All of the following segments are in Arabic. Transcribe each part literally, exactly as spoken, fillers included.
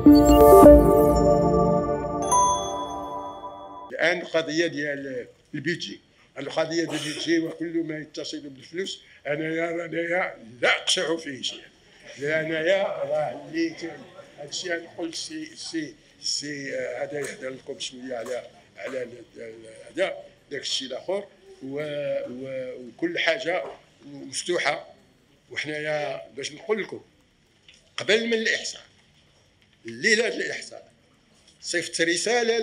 الان القضيه ديال البيدجي، القضيه ديال البيدجي وكل ما يتصل بالفلوس انايا رانايا لا اقشع فيه شيء، لانايا راه اللي هادشي نقول سي سي سي هذا يهضر لكم شويه على على هذا داك الشيء الاخر، وكل حاجه مفتوحه. وحنايا باش نقول لكم قبل من الاحصاء، الليله الاحصاء صيفط رساله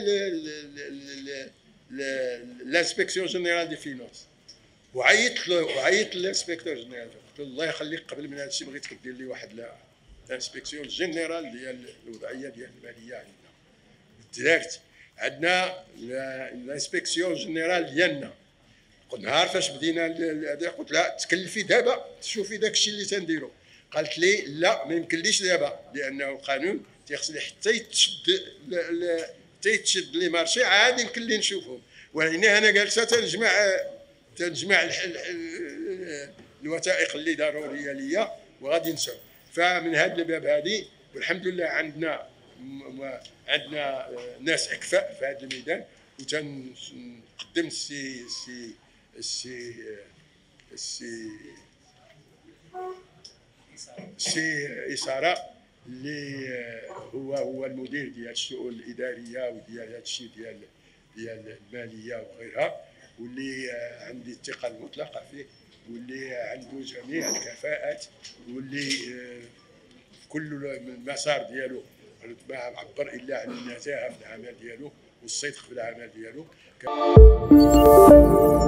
للانسبكسيون جينيرال دي فينونس، وعيطت له وعيطت للانسبكتور جينيرال، قلت له الله يخليك قبل من هذا الشيء بغيتك دير لي واحد الانسبكسيون جينيرال ديال الوضعيه ديال الماليه عندنا. درت عندنا الانسبكسيون جينيرال ديالنا، نهار فاش بدينا هذا قلت لها تكلفي دابا تشوفي داك الشيء اللي تنديرو. قالت لي لا ما يمكنليش دابا، لانه القانون تيخصني حتى يتشد حتى يتشد لي مارشي عاد يمكن لي نشوفهم. وهنا انا جالسه تنجمع تنجمع الوثائق اللي ضروريه ليا وغادي نسوي. فمن هذا الباب هذه والحمد لله عندنا عندنا ناس اكفاء في هذا الميدان، وتنقدم السي السي السي السي السي إسارة اللي هو هو المدير ديال الشؤون الاداريه وديال هذا الشيء ديال ديال الماليه وغيرها، واللي عندي الثقه المطلقه فيه، واللي عنده جميع الكفاءات، واللي كل المسار ديالو ما عبر الا عن النزاهه في العمل ديالو والصدق في العمل ديالو.